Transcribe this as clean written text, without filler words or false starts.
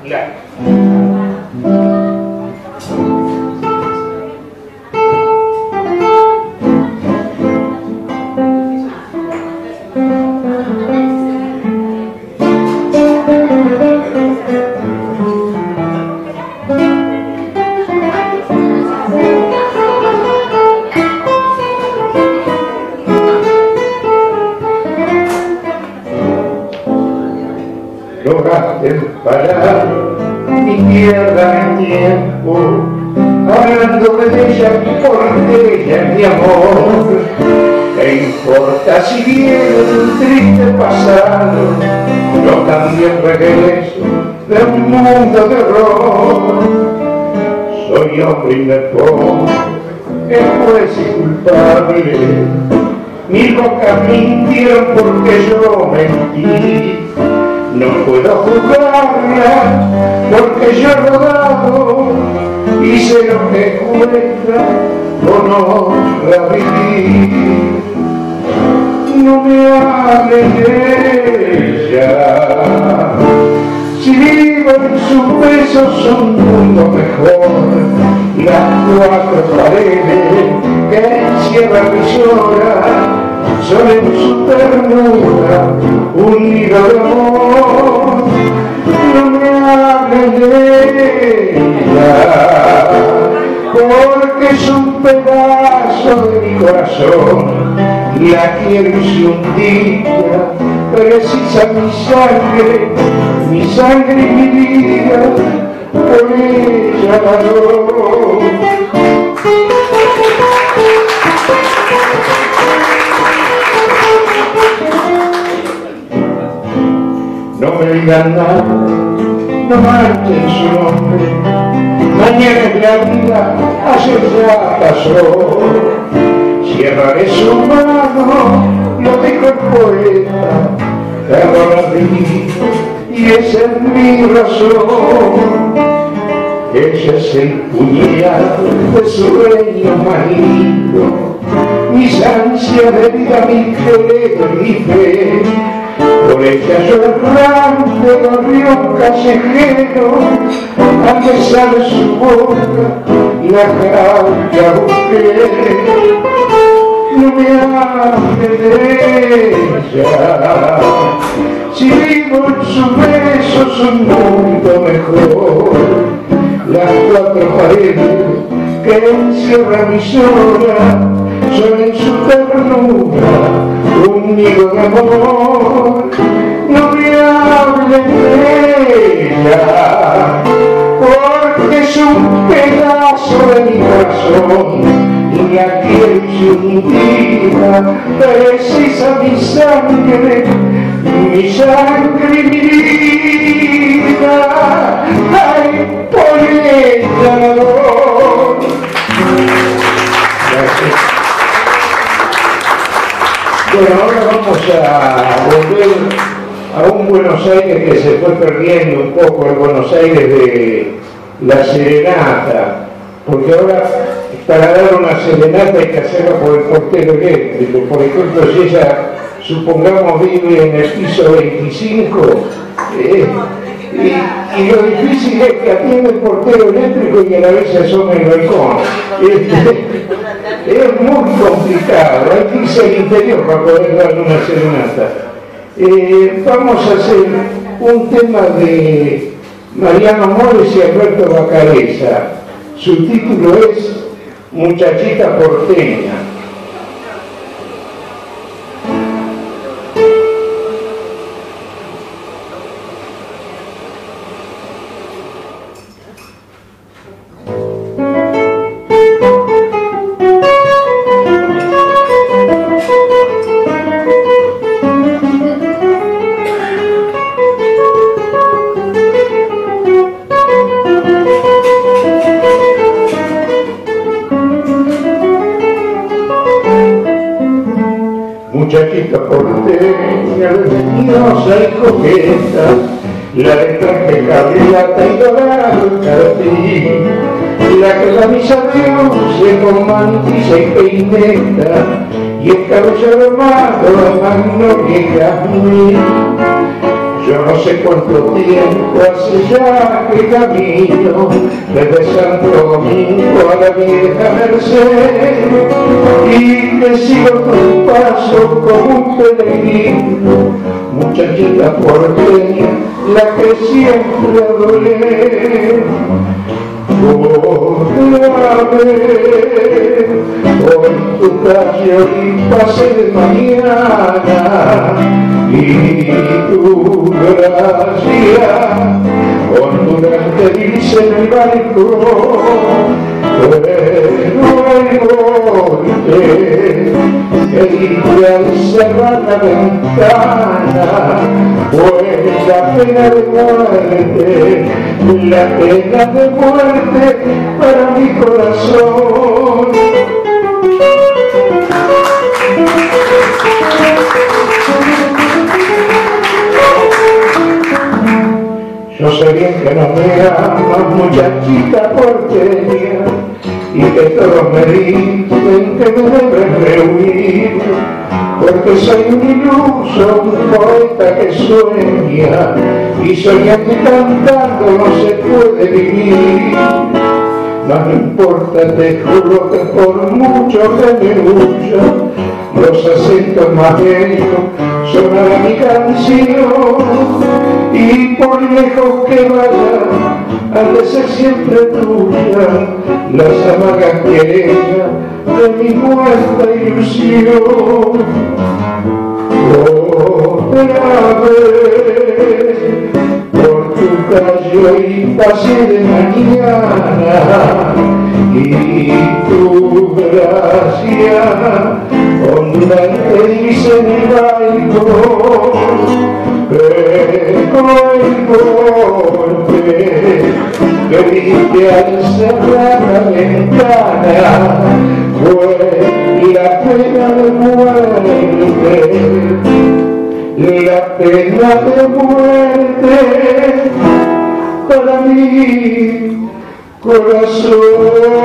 Ya. Lograste parar mi tierra en tiempo, hablando de ella porque ella es mi amor. ¿Qué importa si viene un triste pasado? No cambia el regreso de un mundo de horror. Soy hombre y me pongo el juez y culpable. Mis bocas mintieron porque yo mentí. No puedo juzgarla porque yo he rodado y sé lo que cuesta con otra vivir. No me hables de ella, si vivo en sus besos un mundo mejor. Las cuatro paredes que encierran mis horas son en su ternura un nido de amor. No me hables de ella, porque es un pedazo de mi corazón. La quiero y si un día precisa mi sangre y mi vida, por ella la doy. No me digan nada, no manchen su nombre. Mañana es la vida, ayer ya pasó. Cerraré su mano, lo dijo el poeta, perdóname, y esa es mi razón. Ella es el puñal de sueño maligno, mis ansias de vida, mi querer, mi fe. Por ella yo errante gorrión callejero, al besar su boca la gracia busqué. No me hables de ella, si vivo en sus besos un mundo mejor. Las cuatro paredes que encierran mis horas son en su ternura un nido de amor. No me hables de ella, porque es un pedazo de mi corazón. Y la quiero y un día precisa mi sangre y mi vida. Ay, por ella la doy. Gracias. Bueno, ahora vamos a volver a un Buenos Aires que se fue perdiendo un poco, el Buenos Aires de la serenata, porque ahora para dar una serenata hay que hacerla por el portero eléctrico. Por ejemplo, si ella, supongamos, vive en el piso 25, y lo difícil es que atiende el portero eléctrico y a la vez se asoma el balcón. Es muy complicado, hay que irse al interior para poder darle una serenata. Vamos a hacer un tema de Mariano Mores y Alberto Bacareza. Su título es Muchachita porteña. Muchachita porteña, venenosa y coqueta, la de traje cabriata y dorado cartín, la que la misa de once con mantilla y peineta, y el cabello armado de magnolia y jazmín. Yo no sé cuánto tiempo hace ya que camino desde Santo Domingo a la vieja Merced, y que sigo tu paso como un peregrino, muchachita porteña, la que siempre adoré. Otra vez, hoy tu calle hoy pase de mañana, y tu gracia ondulante dice en el balcón, pero el golpe que diste al cerrar la ventana fue la pena de muerte para mi corazón. Yo sé bien que no me amas, muchachita porteña, y que todos me dicen que me deben rehuir, porque soy un iluso, un poeta que sueña, y soñando y cantando no se puede vivir. No me importa, te juro que por mucho que me huya, los acentos más bellos sonará mi canción, y por lejos que vaya, han de ser siempre tuya las amargas querencias de mi muerta ilusión. Otra vez, por tu calle hoy pasé de mañana, y tu gracia ondulante dice en el balcón, pero el golpe que diste al cerrar la ventana fue la pena de muerte, la pena de muerte para mi corazón.